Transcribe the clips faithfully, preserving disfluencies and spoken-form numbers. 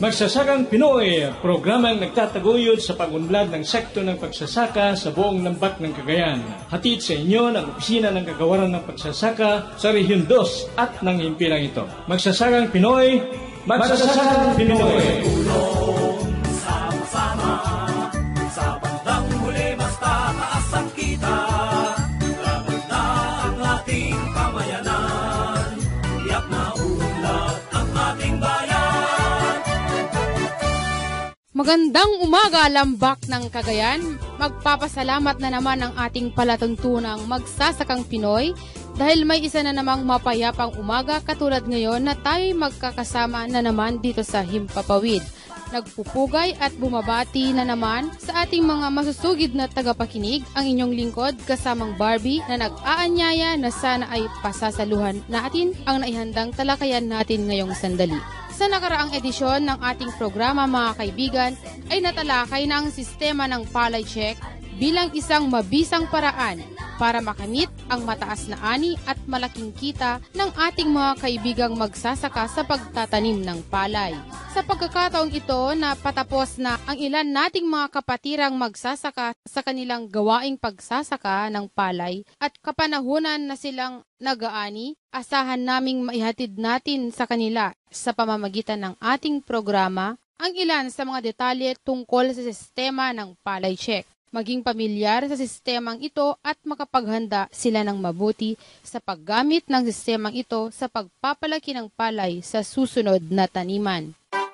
Magsasakang Pinoy, programang nagtataguyod sa pag-unlad ng sektor ng pagsasaka sa buong lambak ng Cagayan. Hatid sa inyo ng Opisina ng Kagawaran ng Pagsasaka sa Rehiyon two at ng himpilang ito. Magsasakang Pinoy, Magsasakang Pinoy. Tulong sama-sama sa bandang huli, basta taas ang kita. Laban na ang ating pamayanan, tiyak na uunlad ang ating bayan. Magandang umaga, lambak ng Cagayan. Magpapasalamat na naman ang ating palatuntunang Magsasakang Pinoy dahil may isa na namang mapayapang umaga katulad ngayon na tayo'y magkakasama na naman dito sa Himpapawid. Nagpupugay at bumabati na naman sa ating mga masusugid na tagapakinig ang inyong lingkod kasamang Barbie na nag-aanyaya na sana ay pasasaluhan natin ang naihandang talakayan natin ngayong sandali. Sa nakaraang edisyon ng ating programa, mga kaibigan, ay natalakay na ang sistema ng palay check bilang isang mabisang paraan para makamit ang mataas na ani at malaking kita ng ating mga kaibigang magsasaka sa pagtatanim ng palay. Sa pagkakataong ito na patapos na ang ilan nating mga kapatirang magsasaka sa kanilang gawaing pagsasaka ng palay at kapanahunan na silang nag-aani, asahan naming maihatid natin sa kanila sa pamamagitan ng ating programa ang ilan sa mga detalye tungkol sa sistema ng palay check. Maging pamilyar sa sistemang ito at makapaghanda sila ng mabuti sa paggamit ng sistemang ito sa pagpapalaki ng palay sa susunod na taniman.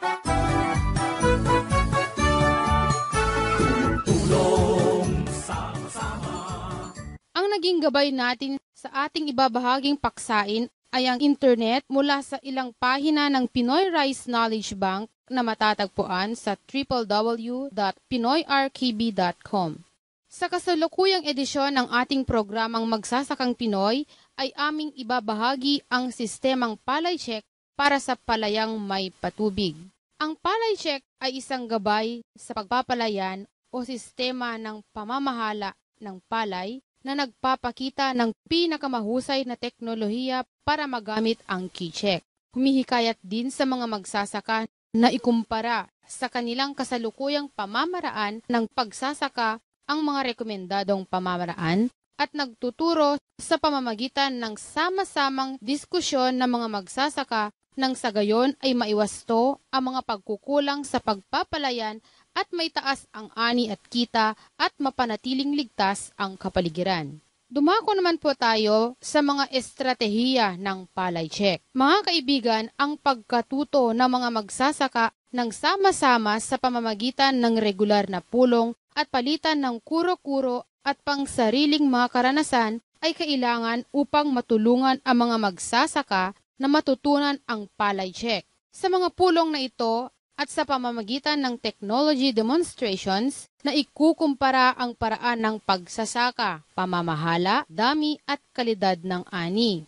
Tulong sama-sama. Ang naging gabay natin sa ating ibabahaging paksain ay ang internet mula sa ilang pahina ng Pinoy Rice Knowledge Bank na matatagpuan sa w w w dot pinoy r k b dot com. Sa kasalukuyang edisyon ng ating programang Magsasakang Pinoy ay aming ibabahagi ang sistemang palay check para sa palayang may patubig. Ang palay check ay isang gabay sa pagpapalayan o sistema ng pamamahala ng palay na nagpapakita ng pinakamahusay na teknolohiya para magamit ang key-check. Humihikayat din sa mga magsasaka na ikumpara sa kanilang kasalukuyang pamamaraan ng pagsasaka ang mga rekomendadong pamamaraan at nagtuturo sa pamamagitan ng sama-samang diskusyon ng mga magsasaka nang sa gayon ay maiwasto ang mga pagkukulang sa pagpapalayan at may taas ang ani at kita at mapanatiling ligtas ang kapaligiran. Dumako naman po tayo sa mga estratehiya ng palay check. Mga kaibigan, ang pagkatuto ng mga magsasaka ng sama-sama sa pamamagitan ng regular na pulong at palitan ng kuro-kuro at pangsariling mga karanasan ay kailangan upang matulungan ang mga magsasaka na matutunan ang palay check. Sa mga pulong na ito, at sa pamamagitan ng technology demonstrations na ikukumpara ang paraan ng pagsasaka, pamamahala, dami at kalidad ng ani.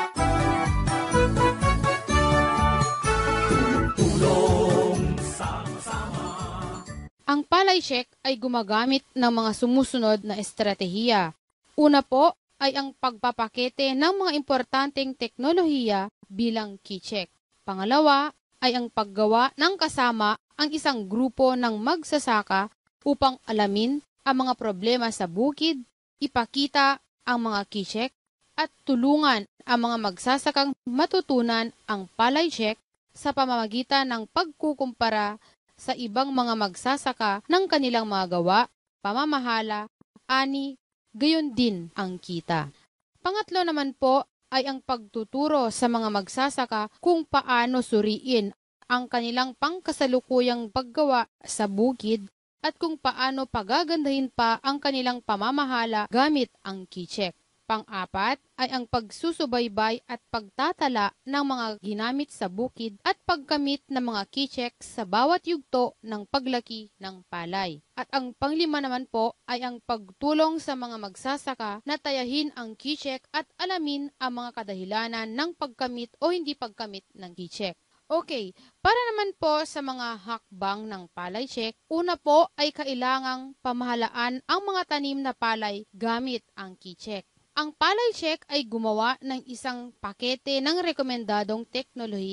Tulong sama-sama. Ang palay check ay gumagamit ng mga sumusunod na estratehiya. Una po ay ang pagpapakete ng mga importanteng teknolohiya bilang key check. Pangalawa ay ang paggawa ng kasama ang isang grupo ng magsasaka upang alamin ang mga problema sa bukid, ipakita ang mga key check, at tulungan ang mga magsasakang matutunan ang palay check sa pamamagitan ng pagkukumpara sa ibang mga magsasaka ng kanilang mga gawa, pamamahala, ani, gayon din ang kita. Pangatlo naman po ay ang pagtuturo sa mga magsasaka kung paano suriin ang kanilang pangkasalukuyang paggawa sa bukid at kung paano pagagandahin pa ang kanilang pamamahala gamit ang key check. Pang-apat ay ang pagsusubaybay at pagtatala ng mga ginamit sa bukid at pagkamit ng mga key check sa bawat yugto ng paglaki ng palay. At ang panglima naman po ay ang pagtulong sa mga magsasaka na tayahin ang key check at alamin ang mga kadahilanan ng pagkamit o hindi pagkamit ng key check. Okay, para naman po sa mga hakbang ng palay check, una po ay kailangang pamahalaan ang mga tanim na palay gamit ang key check. Ang palay check ay gumawa ng isang pakete ng rekomendadong teknolohiya.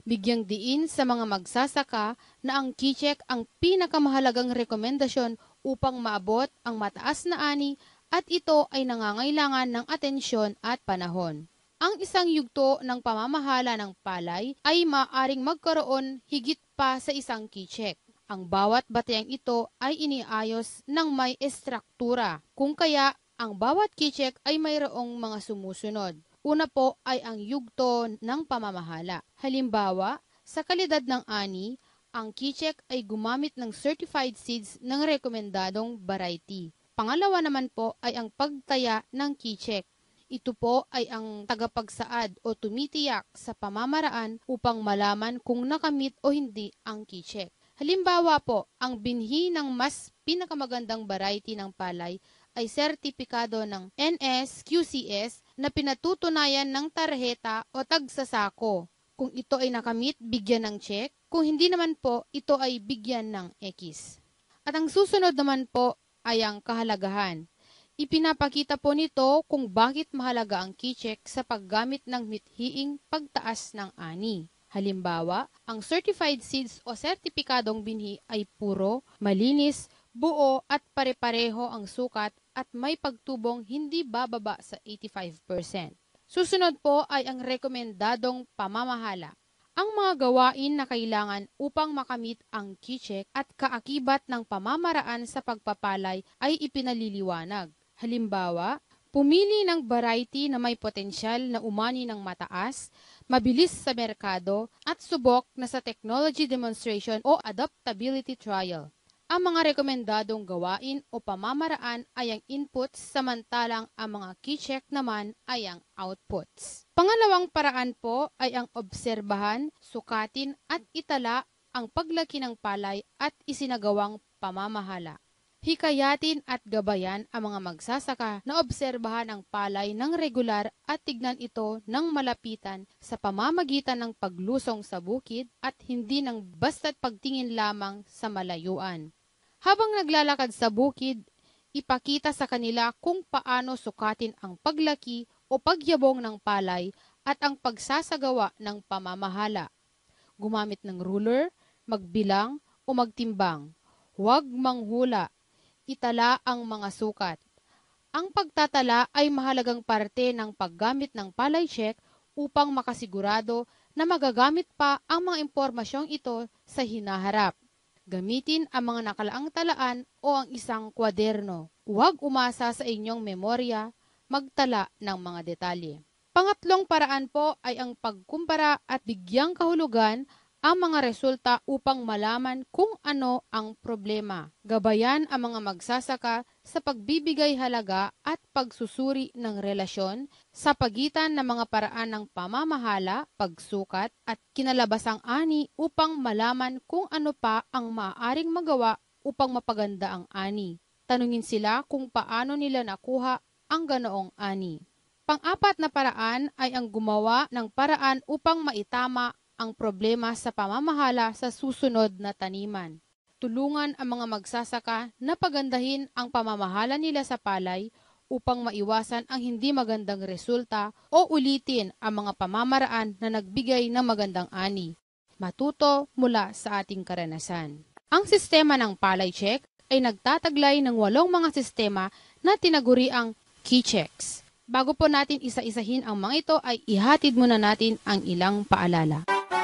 Bigyang diin sa mga magsasaka na ang Keycheck ang pinakamahalagang rekomendasyon upang maabot ang mataas na ani at ito ay nangangailangan ng atensyon at panahon. Ang isang yugto ng pamamahala ng palay ay maaaring magkaroon higit pa sa isang Keycheck. Ang bawat batayang ito ay iniayos ng may estruktura, kung kaya ang bawat Keycheck ay mayroong mga sumusunod. Una po ay ang yugto ng pamamahala. Halimbawa, sa kalidad ng ani, ang Keycheck ay gumamit ng certified seeds ng rekomendadong variety. Pangalawa naman po ay ang pagtaya ng Keycheck. Ito po ay ang tagapagsaad o tumitiyak sa pamamaraan upang malaman kung nakamit o hindi ang Keycheck. Halimbawa po, ang binhi ng mas pinakamagandang variety ng palay ay sertipikado ng N S Q C S na pinatutunayan ng tarheta o tagsasako. Kung ito ay nakamit, bigyan ng check. Kung hindi naman po, ito ay bigyan ng X. At ang susunod naman po ay ang kahalagahan. Ipinapakita po nito kung bakit mahalaga ang Keycheck sa paggamit ng mithiing pagtaas ng ani. Halimbawa, ang certified seeds o sertipikadong binhi ay puro, malinis, buo at pare-pareho ang sukat at may pagtubong hindi bababa sa eighty-five percent. Susunod po ay ang rekomendadong pamamahala. Ang mga gawain na kailangan upang makamit ang Keycheck at kaakibat ng pamamaraan sa pagpapalay ay ipinaliliwanag. Halimbawa, pumili ng variety na may potensyal na umani ng mataas, mabilis sa merkado, at subok na sa technology demonstration o adaptability trial. Ang mga rekomendadong gawain o pamamaraan ay ang inputs, samantalang ang mga Keycheck naman ay ang outputs. Pangalawang paraan po ay ang obserbahan, sukatin at itala ang paglaki ng palay at isinagawang pamamahala. Hikayatin at gabayan ang mga magsasaka na obserbahan ang palay ng regular at tignan ito ng malapitan sa pamamagitan ng paglusong sa bukid at hindi ng basta't pagtingin lamang sa malayuan. Habang naglalakad sa bukid, ipakita sa kanila kung paano sukatin ang paglaki o pagyabong ng palay at ang pagsasagawa ng pamamahala. Gumamit ng ruler, magbilang o magtimbang. Huwag manghula. Itala ang mga sukat. Ang pagtatala ay mahalagang parte ng paggamit ng palay check upang makasigurado na magagamit pa ang mga impormasyong ito sa hinaharap. Gamitin ang mga nakalaang talaan o ang isang kwaderno. Huwag umasa sa inyong memorya, magtala ng mga detalye. Pangatlong paraan po ay ang pagkumpara at bigyang kahulugan ang mga resulta upang malaman kung ano ang problema. Gabayan ang mga magsasaka sa pagbibigay halaga at pagsusuri ng relasyon sa pagitan ng mga paraan ng pamamahala, pagsukat at kinalabasang ani upang malaman kung ano pa ang maaaring magawa upang mapaganda ang ani. Tanungin sila kung paano nila nakuha ang ganoong ani. Pang-apat na paraan ay ang gumawa ng paraan upang maitama ang problema sa pamamahala sa susunod na taniman. Tulungan ang mga magsasaka na pagandahin ang pamamahala nila sa palay upang maiwasan ang hindi magandang resulta o ulitin ang mga pamamaraan na nagbigay ng magandang ani. Matuto mula sa ating karanasan. Ang sistema ng palay check ay nagtataglay ng walong mga sistema na tinaguriang Keychecks. Bago po natin isa-isahin ang mga ito ay ihatid muna natin ang ilang paalala.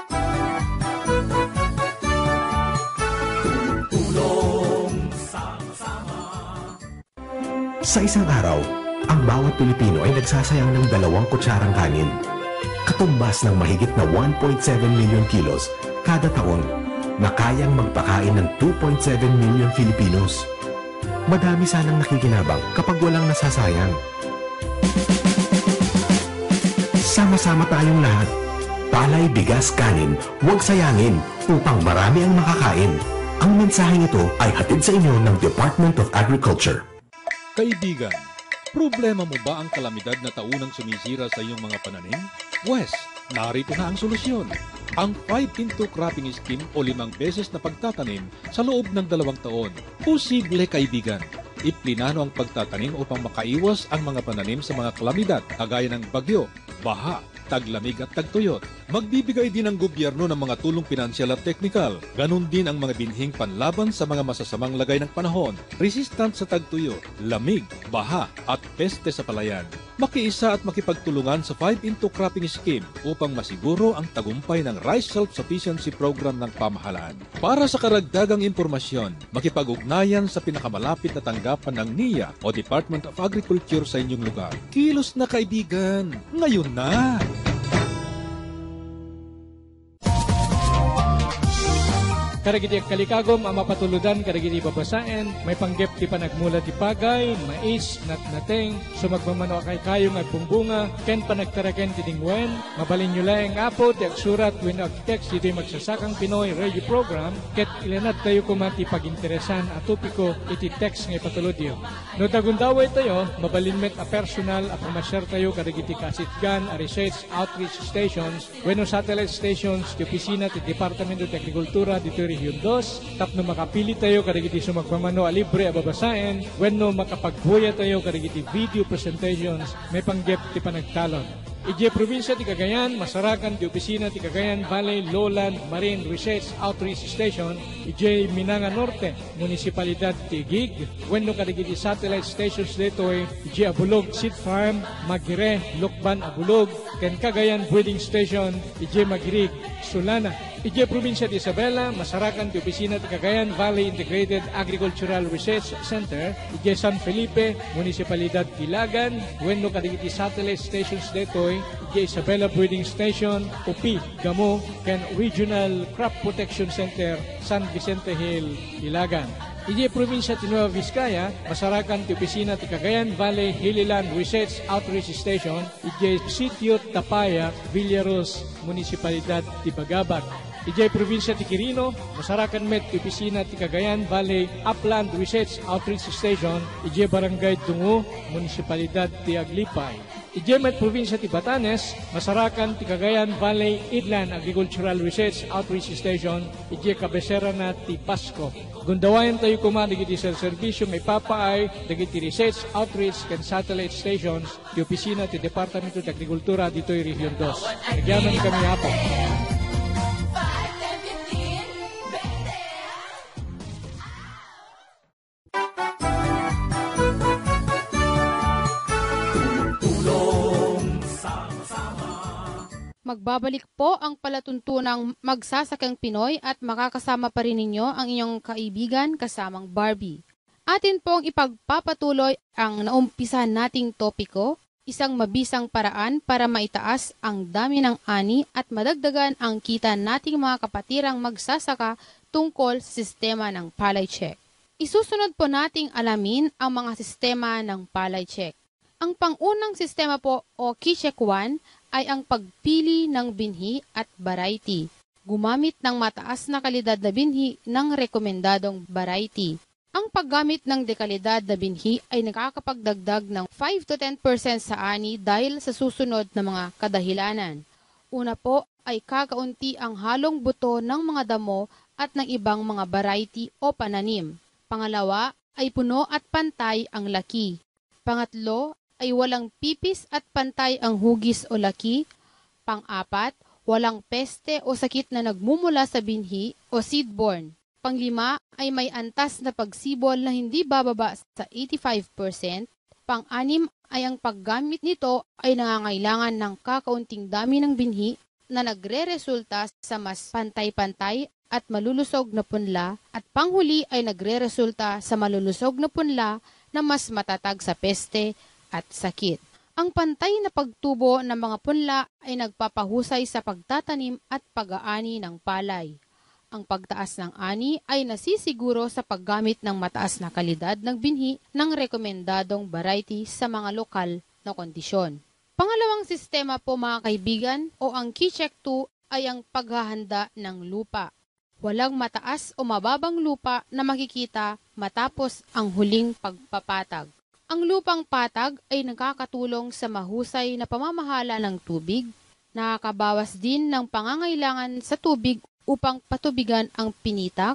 Sa isang araw, ang bawat Pilipino ay nagsasayang ng dalawang kutsarang kanin. Katumbas ng mahigit na one point seven million kilos kada taon na kayang magpakain ng two point seven million Filipinos. Madami sanang nakikinabang kapag walang nasasayang. Sama-sama tayong lahat. Palay, bigas, kanin, huwag sayangin upang marami ang makakain. Ang mensaheng ito ay hatid sa inyo ng Department of Agriculture. Kaibigan, problema mo ba ang kalamidad na taunang sumisira sa iyong mga pananim? Wes, narito na ang solusyon. Ang five in two cropping scheme o limang beses na pagtatanim sa loob ng dalawang taon. Posible, kaibigan. Iplinano ang pagtatanim upang makaiwas ang mga pananim sa mga kalamidad kagaya ng bagyo, baha, taglamig at tagtuyot. Magbibigay din ang gobyerno ng mga tulong pinansyal at teknikal. Ganon din ang mga binhing panlaban sa mga masasamang lagay ng panahon, resistant sa tagtuyo, lamig, baha at peste sa palayan. Makiisa at makipagtulungan sa five into cropping scheme upang masiguro ang tagumpay ng Rice Self-Sufficiency Program ng pamahalaan. Para sa karagdagang impormasyon, makipag-ugnayan sa pinakamalapit na tanggapan ng N I A o Department of Agriculture sa inyong lugar. Kilos na kaibigan, ngayon na! Karagiti kalikagom ang mapatuludan karagiti babasaen, may panggep ti panagmula ti pagay, mais, natnateng, sumagmamano kay kayong at pumbunga, ken panagtaraken ti dingwen, mabalin nyo lang apo ti agsurat when ag-text iti magsasakang Pinoy Radio Program, ket ilanat tayo kumati paginteresan at tupiko iti text nga ipatulod yun. No tagundaway tayo, mabalin met a personal at pamasyar tayo karagiti kasitgan a research outreach stations, when satellite stations ti opisina ti Departamento de Agricultura dito Region two, tapno makapili tayo karigiti sumagmamano a libre a babasaen, wenno makapagbuya tayo karigiti video presentations, may panggep ti panagtalon. Ije probinsya ti Cagayan, masarakan ti opisina ti Cagayan Valley Lowland Marine Research Outreach Station, ije Minanga Norte, Munisipalidad ti Gig, wenno karigiti satellite stations dito ay ije Abulog Seed Farm, Magire, Lukban Abulog, ken Cagayan Breeding Station, ije Magirig, Sulana. Ije probinsya ti Isabela, masarakan ti opisina ti Cagayan Valley Integrated Agricultural Research Center, ije San Felipe, Munisipalidad ti Lagan, wenno kadagiti satellite stations detoy, ije Isabela Breeding Station, U P, Gamo, ken Regional Crop Protection Center, San Vicente Hill, Ilagan. Ije probinsya ti Nueva Vizcaya, masarakan ti opisina ti Cagayan Valley Hilliland Research Outreach Station, ije Sitio Tapaya, Villaros, Munisipalidad ti Bagabat. Ije probinsya ti Quirino, masarakan met ti opisina ti Cagayan Valley Upland Research Outreach Station, ije Barangay Tungo, Munisipalidad ti Aglipay. Ije met probinsya ti Batanes, masarakan ti Cagayan Valley Inland Agricultural Research Outreach Station, ije kabesera na ti Pasco. Gundawayan tayo kumadi iti sa serbisyo may papaay, dagiti research, outreach, and satellite stations, ti opisina ti Departamento de Agricultura dito'y Region two. Nagyaman kami hapo. Magbabalik po ang palatuntunang Magsasakang Pinoy at makakasama pa rin ninyo ang inyong kaibigan kasamang Barbie. Atin pong ipagpapatuloy ang naumpisan nating topiko, isang mabisang paraan para maitaas ang dami ng ani at madagdagan ang kita nating mga kapatirang magsasaka tungkol sa sistema ng palay check. Isusunod po nating alamin ang mga sistema ng palay check. Ang pangunang sistema po o Key Check one ay ang pagpili ng binhi at variety. Gumamit ng mataas na kalidad na binhi ng rekomendadong variety. Ang paggamit ng dekalidad na binhi ay nakakapagdagdag ng five to ten percent sa ani dahil sa susunod na mga kadahilanan. Una po ay kakaunti ang halong buto ng mga damo at ng ibang mga variety o pananim. Pangalawa ay puno at pantay ang laki. Pangatlo ay walang pipis at pantay ang hugis o laki. Pang-apat, walang peste o sakit na nagmumula sa binhi o seedborne. Panglima ay may antas na pagsibol na hindi bababa sa eighty-five percent. Pang-anim ay ang paggamit nito ay nangangailangan ng kakaunting dami ng binhi na nagre-resulta sa mas pantay-pantay at malulusog na punla. At panghuli ay nagre-resulta sa malulusog na punla na mas matatag sa peste at sakit. Ang pantay na pagtubo ng mga punla ay nagpapahusay sa pagtatanim at pag-aani ng palay. Ang pagtaas ng ani ay nasisiguro sa paggamit ng mataas na kalidad ng binhi ng rekomendadong variety sa mga lokal na kondisyon. Pangalawang sistema po mga kaibigan o ang Key Check two ay ang paghahanda ng lupa. Walang mataas o mababang lupa na makikita matapos ang huling pagpapatag. Ang lupang patag ay nakakatulong sa mahusay na pamamahala ng tubig, nakakabawas din ng pangangailangan sa tubig upang patubigan ang pinitak,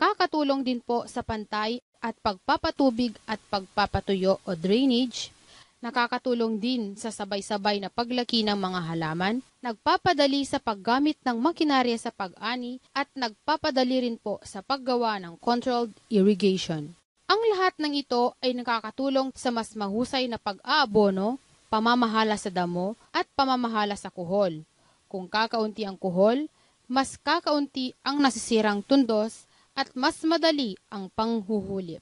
nakakatulong din po sa pantay at pagpapatubig at pagpapatuyo o drainage, Nakakatulong din sa sabay-sabay na paglaki ng mga halaman, nagpapadali sa paggamit ng makinarya sa pag-ani at nagpapadali rin po sa paggawa ng controlled irrigation. Ang lahat ng ito ay nakakatulong sa mas mahusay na pag-aabono, pamamahala sa damo at pamamahala sa kuhol. Kung kakaunti ang kuhol, mas kakaunti ang nasisirang tundos at mas madali ang panghuhulip.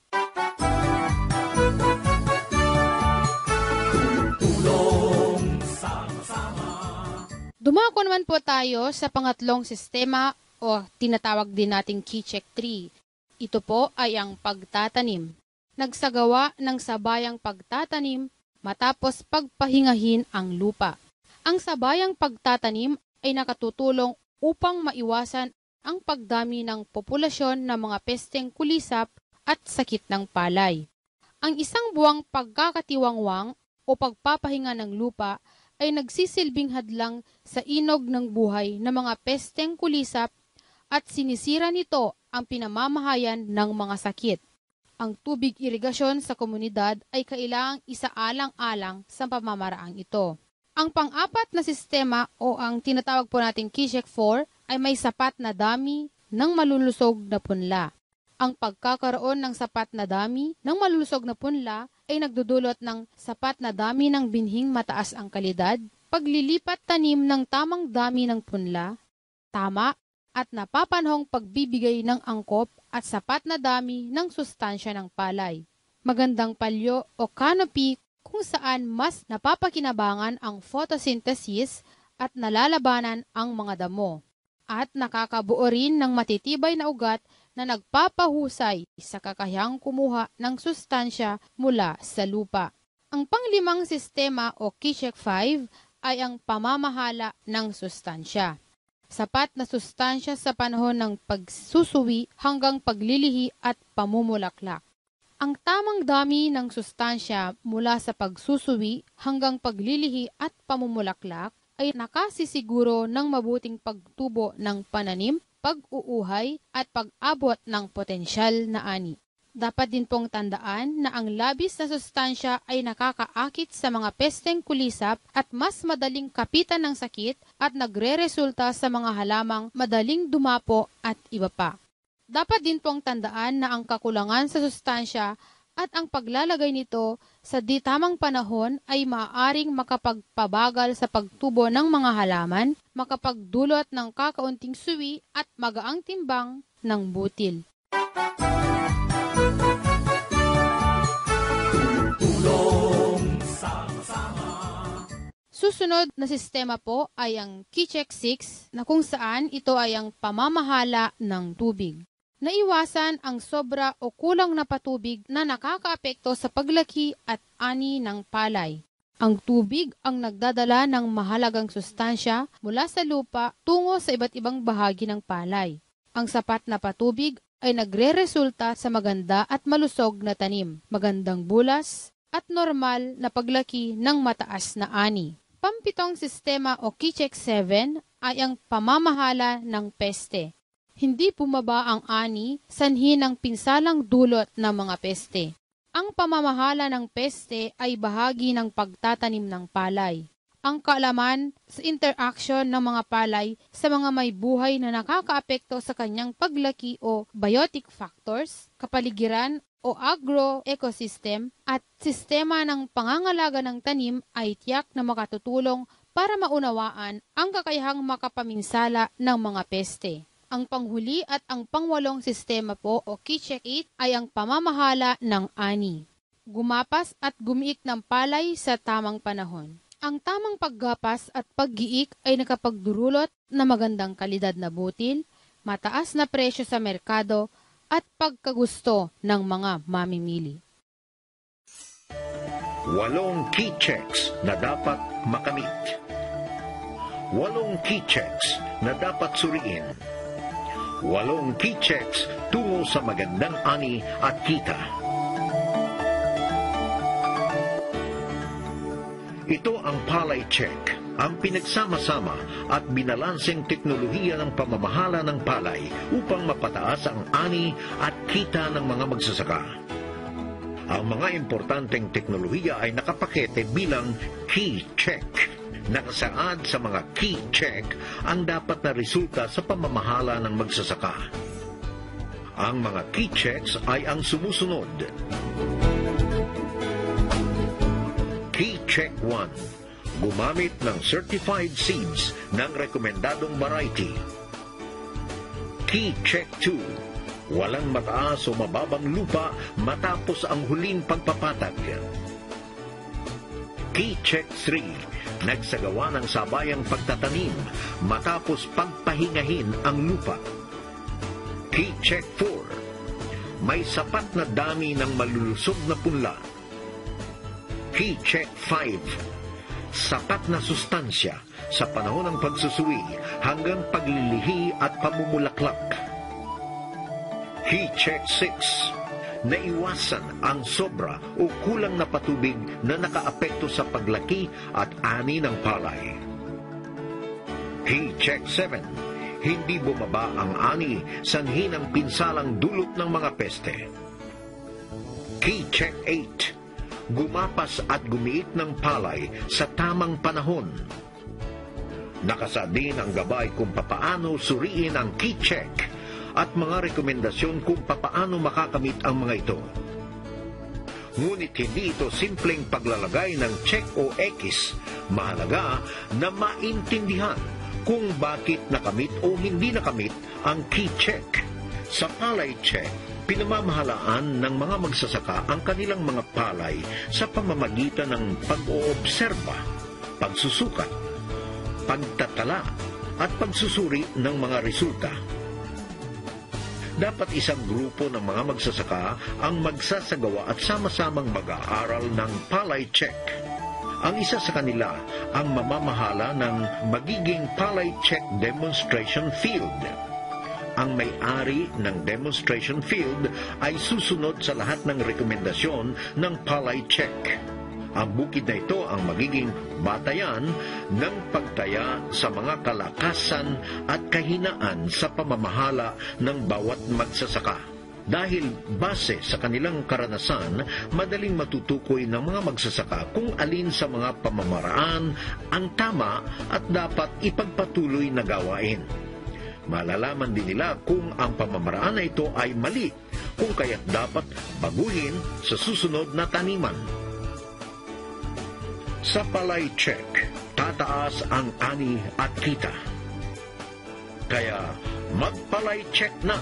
Dumako naman po tayo sa pangatlong sistema o tinatawag din nating key check three. Ito po ay ang pagtatanim. Nagsagawa ng sabayang pagtatanim matapos pagpahingahin ang lupa. Ang sabayang pagtatanim ay nakatutulong upang maiwasan ang pagdami ng populasyon ng mga pesteng kulisap at sakit ng palay. Ang isang buwang pagkakatiwangwang o pagpapahinga ng lupa ay nagsisilbing hadlang sa inog ng buhay ng mga pesteng kulisap at sinisira nito ang pinamamahayan ng mga sakit. Ang tubig irigasyon sa komunidad ay kailangang isaalang-alang sa pamamaraang ito. Ang pang-apat na sistema o ang tinatawag po nating key check four ay may sapat na dami ng malulusog na punla. Ang pagkakaroon ng sapat na dami ng malulusog na punla ay nagdudulot ng sapat na dami ng binhing mataas ang kalidad, paglilipat tanim ng tamang dami ng punla, tama at napapanahong pagbibigay ng angkop at sapat na dami ng sustansya ng palay. Magandang palyo o canopy kung saan mas napapakinabangan ang photosynthesis at nalalabanan ang mga damo. At nakakabuo rin ng matitibay na ugat na nagpapahusay sa kakayahang kumuha ng sustansya mula sa lupa. Ang panglimang sistema o key check five ay ang pamamahala ng sustansya. Sapat na sustansya sa panahon ng pagsusuwi hanggang paglilihi at pamumulaklak. Ang tamang dami ng sustansya mula sa pagsusuwi hanggang paglilihi at pamumulaklak ay nakasisiguro ng mabuting pagtubo ng pananim, pag-uuhay at pag-abot ng potensyal na ani. Dapat din pong tandaan na ang labis na sustansya ay nakakaakit sa mga pesteng kulisap at mas madaling kapitan ng sakit at nagre-resulta sa mga halamang madaling dumapo at iba pa. Dapat din pong tandaan na ang kakulangan sa sustansya at ang paglalagay nito sa di tamang panahon ay maaaring makapagpabagal sa pagtubo ng mga halaman, makapagdulot ng kakaunting suwi at magaang timbang ng butil. Susunod na sistema po ay ang key check six na kung saan ito ay ang pamamahala ng tubig. Naiwasan ang sobra o kulang na patubig na nakakaapekto sa paglaki at ani ng palay. Ang tubig ang nagdadala ng mahalagang sustansya mula sa lupa tungo sa iba't ibang bahagi ng palay. Ang sapat na patubig ay nagre-resulta sa maganda at malusog na tanim, magandang bulas, at normal na paglaki ng mataas na ani. Pampitong sistema o key check seven ay ang pamamahala ng peste. Hindi bumaba ang ani, sanhi ng pinsalang dulot ng mga peste. Ang pamamahala ng peste ay bahagi ng pagtatanim ng palay. Ang kaalaman sa interaction ng mga palay sa mga may buhay na nakakaapekto sa kanyang paglaki o biotic factors, kapaligiran o agro-ecosystem at sistema ng pangangalaga ng tanim ay tiyak na makatutulong para maunawaan ang kakayahang makapaminsala ng mga peste. Ang panghuli at ang pangwalong sistema po o key check eight ay ang pamamahala ng ani. Gumapas at gumiik ng palay sa tamang panahon. Ang tamang paggapas at paggiik ay nakapagdurulot na magandang kalidad na butil, mataas na presyo sa merkado at pagkagusto ng mga mamimili. Walong key checks na dapat makamit. Walong key checks na dapat suriin. Walong key checks tungo sa magandang ani at kita. Ito ang Palay Check, ang pinagsama-sama at binalanseng teknolohiya ng pamamahala ng palay upang mapataas ang ani at kita ng mga magsasaka. Ang mga importanteng teknolohiya ay nakapakete bilang key check. Nakasaad sa mga key check ang dapat na resulta sa pamamahala ng magsasaka. Ang mga key checks ay ang sumusunod. Key check one. Gumamit ng certified seeds ng rekomendadong variety. Key check two. Walang mataas o mababang lupa matapos ang huling pagpapatag. Key check three. Nagsagawa ng sabayang pagtatanim matapos pagpahingahin ang lupa. Key check four. May sapat na dami ng malulusog na punla. Key check five. Sapat na sustansya sa panahon ng pagsusuwi hanggang paglilihi at pamumulaklak. Key check six. Naiwasan ang sobra o kulang na patubig na nakaapekto sa paglaki at ani ng palay. Key check seven. Hindi bumaba ang ani sanhi ng pinsalang dulot ng mga peste. Key check eight. Gumapas at gumiit ng palay sa tamang panahon. Nakasaad din ang gabay kung papaano suriin ang key check at mga rekomendasyon kung papaano makakamit ang mga ito. Ngunit hindi ito simpleng paglalagay ng check o X. Mahalaga na maintindihan kung bakit nakamit o hindi nakamit ang key check. Sa palay check, pinamamahalaan ng mga magsasaka ang kanilang mga palay sa pamamagitan ng pag-oobserba, pagsusukat, pagtatala at pagsusuri ng mga resulta. Dapat isang grupo ng mga magsasaka ang magsasagawa at sama-samang mag-aaral ng palay check. Ang isa sa kanila ang mamamahala ng magiging palay check demonstration field. Ang may-ari ng demonstration field ay susunod sa lahat ng rekomendasyon ng palay check. Ang bukid na ito ang magiging batayan ng pagtaya sa mga kalakasan at kahinaan sa pamamahala ng bawat magsasaka. Dahil base sa kanilang karanasan, madaling matutukoy ng mga magsasaka kung alin sa mga pamamaraan ang tama at dapat ipagpatuloy na gawain. Malalaman din nila kung ang pamamaraan na ito ay mali, kung kaya't dapat baguhin sa susunod na taniman. Sa palay check, tataas ang ani at kita. Kaya magpalay check na.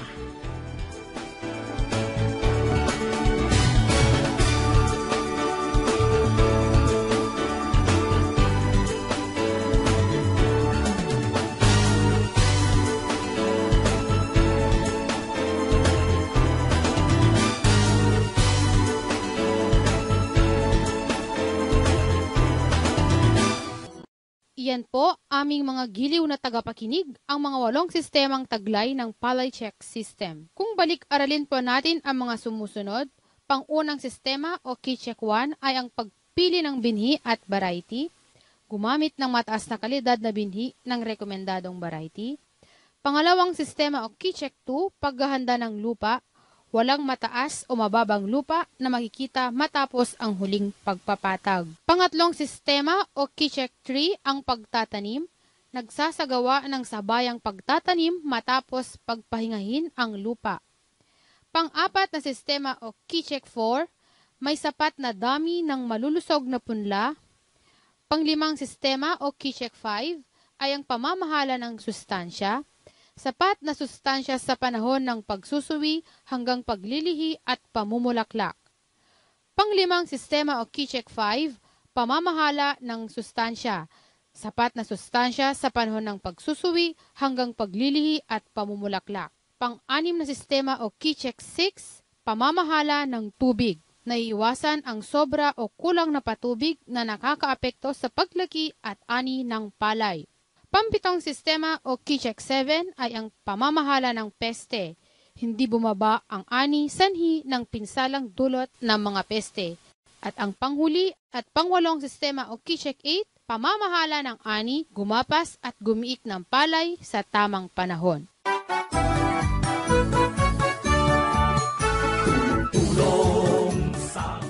Iyan po aming mga giliw na tagapakinig, ang mga walong sistemang taglay ng palay check system. Kung balik-aralin po natin ang mga sumusunod, pang-unang sistema o key check one ay ang pagpili ng binhi at variety, gumamit ng mataas na kalidad na binhi ng rekomendadong variety. Pangalawang sistema o key check two, paghahanda ng lupa, walang mataas o mababang lupa na makikita matapos ang huling pagpapatag. Pangatlong sistema o key check three, ang pagtatanim, nagsasagawa ng sabayang pagtatanim matapos pagpahingahin ang lupa. Pang-apat na sistema o key check four, may sapat na dami ng malulusog na punla. Panglimang sistema o key check five ay ang pamamahala ng sustansya, sapat na sustansya sa panahon ng pagsusuwi hanggang paglilihi at pamumulaklak. Panglimang sistema o key check five, pamamahala ng sustansya, sapat na sustansya sa panahon ng pagsusuwi hanggang paglilihi at pamumulaklak. Pang-anim na sistema o key check six, pamamahala ng tubig, naiiwasan ang sobra o kulang na patubig na nakakaapekto sa paglaki at ani ng palay. Pampitong sistema o key check seven ay ang pamamahala ng peste. Hindi bumaba ang ani sanhi ng pinsalang dulot ng mga peste. At ang panghuli at pangwalong sistema o key check eight, pamamahala ng ani, gumapas at gumiik ng palay sa tamang panahon. Tulong sa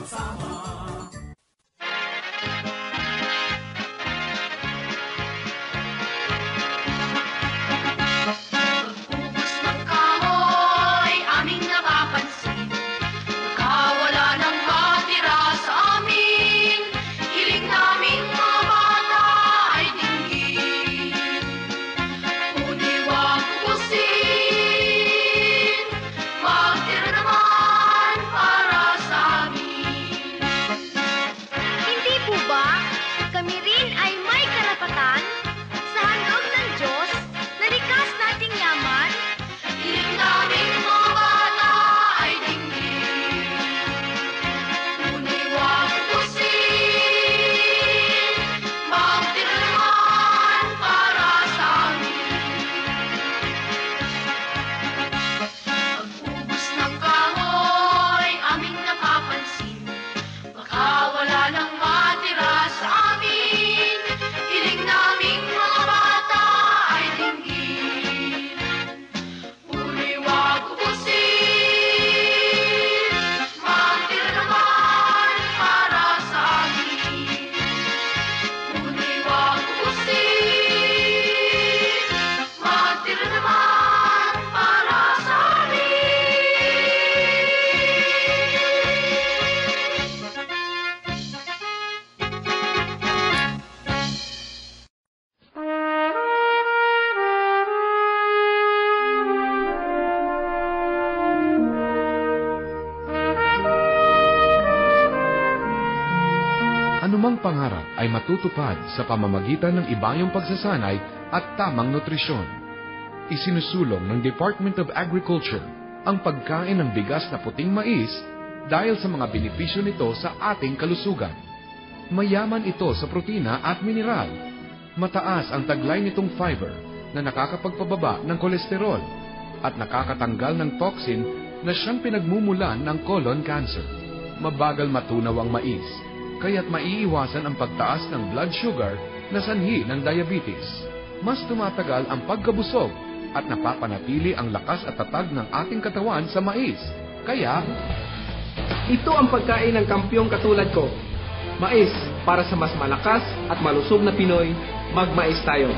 ay matutupad sa pamamagitan ng ibayong pagsasanay at tamang nutrisyon. Isinusulong ng Department of Agriculture ang pagkain ng bigas na puting mais dahil sa mga benepisyo nito sa ating kalusugan. Mayaman ito sa protina at mineral. Mataas ang taglay nitong fiber na nakakapagpababa ng kolesterol at nakakatanggal ng toxin na siyang pinagmumulan ng colon cancer. Mabagal matunaw ang mais, kaya't maiiwasan ang pagtaas ng blood sugar na sanhi ng diabetes. Mas tumatagal ang pagkabusog at napapanatili ang lakas at tatag ng ating katawan sa mais. Kaya, ito ang pagkain ng kampyong katulad ko. Mais, para sa mas malakas at malusog na Pinoy, magmais tayo.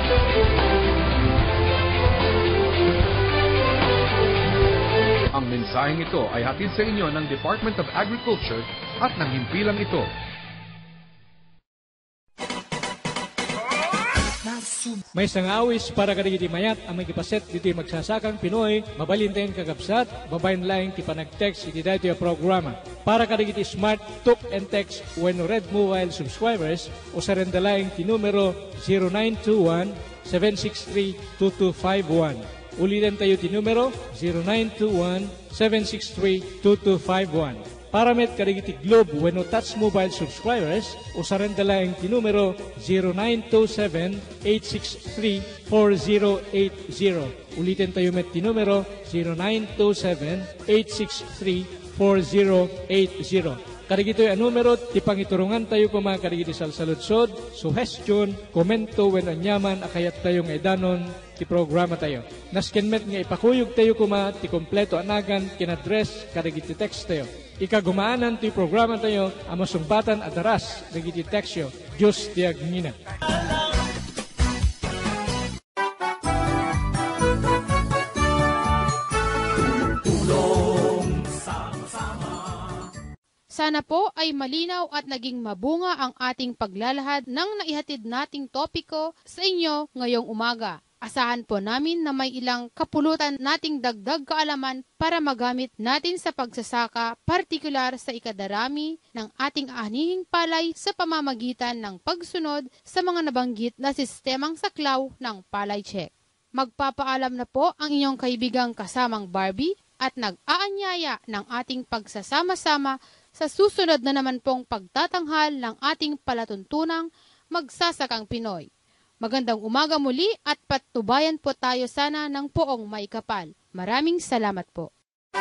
Ang mensaheng ito ay hatid sa inyo ng Department of Agriculture at ng himpilang ito. May sangawis para kadigiti mayat ang may kipaset dito magsasakang Pinoy, mabalintayin kagabsat, babayin laing ti panag-text iti dito yung programa. Para kadigiti smart talk and text when red mobile subscribers o sa rendalaing ti numero zero nine two one, seven six three, two two five one. Ulitin tayo ti numero zero nine two one, seven six three, two two five one. Para met kadigiti Globe when no touch mobile subscribers o sa rendalaing ti numero zero nine two seven, eight six three, four zero eight zero. Ulitin tayo met ti numero zero nine two seven, eight six three, four zero eight zero. Karigito yung numero, ti pangiturungan tayo kuma karigiti salsaludsod, suggestion, komento, when anyaman, akayat tayong edanon, ti programa tayo. Naskenmet nga ipakuyog tayo kuma, ti kompleto anagan, kinadress, karigiti text tayo. Ikagumaanan ti programa tayo, amasumbatan at aras, karigiti textyo, Diyos ti agngina. Sana po ay malinaw at naging mabunga ang ating paglalahad ng naihatid nating topiko sa inyo ngayong umaga. Asahan po namin na may ilang kapulutan nating dagdag kaalaman para magamit natin sa pagsasaka, partikular sa ikadarami ng ating anihing palay sa pamamagitan ng pagsunod sa mga nabanggit na sistemang saklaw ng palay check. Magpapaalam na po ang inyong kaibigang kasamang Barbie at nag-aanyaya ng ating pagsasama-sama sa susunod na naman pong pagtatanghal ng ating palatuntunang Magsasakang Pinoy. Magandang umaga muli at patnubayan po tayo sana ng poong maikapal. Maraming salamat po.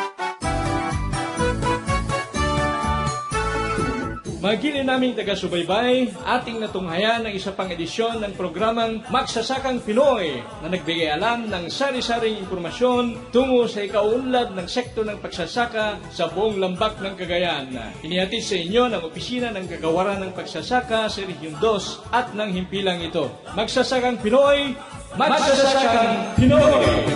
Magili naming taga-subaybay, ating natunghayan ng isa pang edisyon ng programang Magsasakang Pinoy na nagbigay alam ng sari-saring impormasyon tungo sa ikaunlad ng sekto ng pagsasaka sa buong lambak ng Cagayan. Inihatid sa inyo ng Opisina ng Kagawaran ng Pagsasaka sa Rehiyon two at ng himpilang ito. Magsasakang Pinoy, Magsasakang Pinoy!